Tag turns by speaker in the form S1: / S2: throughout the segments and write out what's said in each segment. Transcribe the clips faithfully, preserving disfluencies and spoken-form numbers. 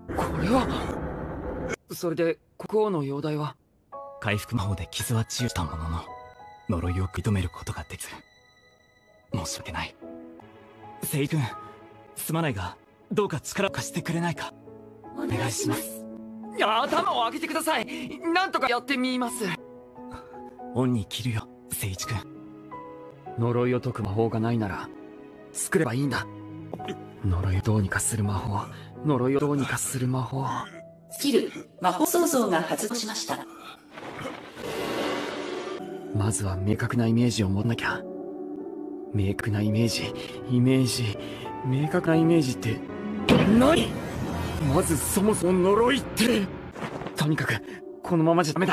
S1: これは。それで国王の容体は？
S2: 回復魔法で傷は治癒したものの、呪いを食い止めることができず、申し訳ない。聖君、すまないがどうか力を貸してくれないか。お願いします。
S1: いや、頭を上げてください。なんとかやってみます。
S2: 恩に着るよ、聖一君。
S1: 呪いを解く魔法がないなら作ればいいんだ。呪いをどうにかする魔法、呪いをどうにかする魔法。
S3: スキル魔法創造が発動しました。
S1: まずは明確なイメージを持たなきゃ。明確なイメージ、イメージ、明確なイメージって何？まずそもそも呪いって。とにかくこのままじゃダメだ。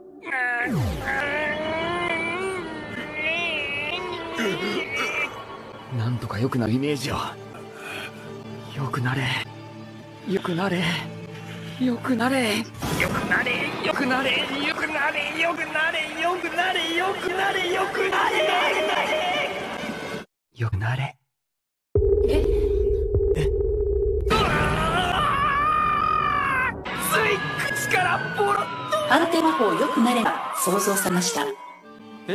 S1: なんとか良くなるイメージを。良くなれ、良くなれ、良くなれ、良くなれ、良くなれ、良くなれ、良くなれ、良くなれ、良くなれ、良くなれ、良くなれ。
S3: え
S1: え？つい口からボロッと。
S3: 判定魔法良くなれば創造されました。
S1: え？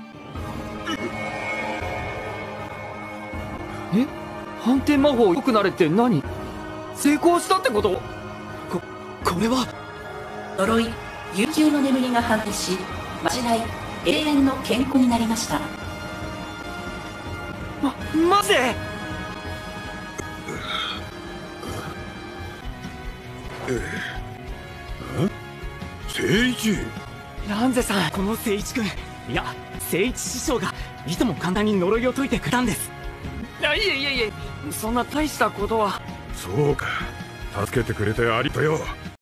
S1: え？反転魔法良くなれって何？成功したってこと？
S2: こ、これは
S3: 呪い、悠久の眠りが判定し、まじない永遠の健康になりました。
S1: ま、マジで？
S4: 聖一。
S1: ランゼさん。
S2: この聖一君、いや聖一師匠がいとも簡単に呪いを解いてくれたんです。
S1: いや、いえいえいえ、そんな大したことは。
S4: そうか、助けてくれてありがとよ。